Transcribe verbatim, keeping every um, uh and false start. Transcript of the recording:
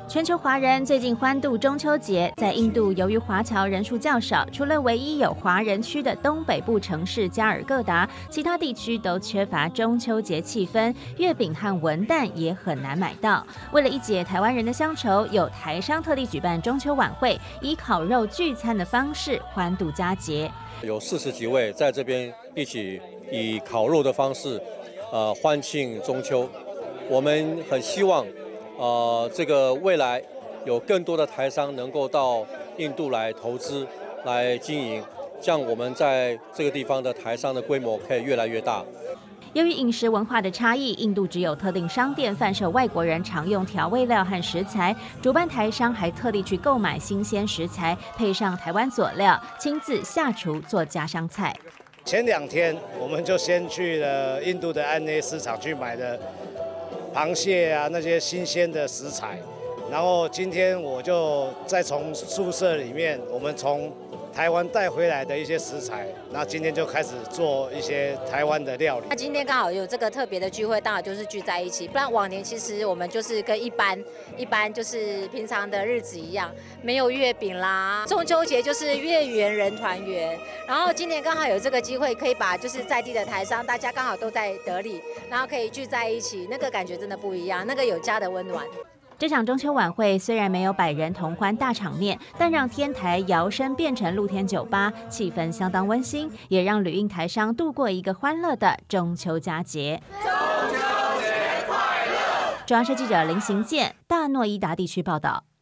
全球华人最近欢度中秋节，在印度由于华侨人数较少，除了唯一有华人区的东北部城市加尔各答，其他地区都缺乏中秋节气氛，月饼和文旦也很难买到。为了一解台湾人的乡愁，有台商特地举办中秋晚会，以烤肉聚餐的方式欢度佳节。 有四十几位在这边一起以烤肉的方式，呃，欢庆中秋。我们很希望。呃，这个未来有更多的台商能够到印度来投资、来经营，这样我们在这个地方的台商的规模可以越来越大。 由于饮食文化的差异，印度只有特定商店贩售外国人常用调味料和食材，主办台商还特地去购买新鲜食材，配上台湾佐料，亲自下厨做家乡菜。 前两天我们就先去了印度的安内市场去买的螃蟹啊，那些新鲜的食材，然后今天我就再从宿舍里面，我们从台湾带回来的一些食材，那今天就开始做一些台湾的料理。 那今天刚好有这个特别的聚会，刚好就是聚在一起。不然往年其实我们就是跟一般一般就是平常的日子一样，没有月饼啦。中秋节就是月圆人团圆，然后今年刚好有这个机会，可以把就是在地的台商，大家刚好都在德里，然后可以聚在一起，那个感觉真的不一样，那个有家的温暖。 这场中秋晚会虽然没有百人同欢大场面，但让天台摇身变成露天酒吧，气氛相当温馨，也让旅印台商度过一个欢乐的中秋佳节。 中秋节快乐！ 中央社记者林行健，大诺伊达地区报道。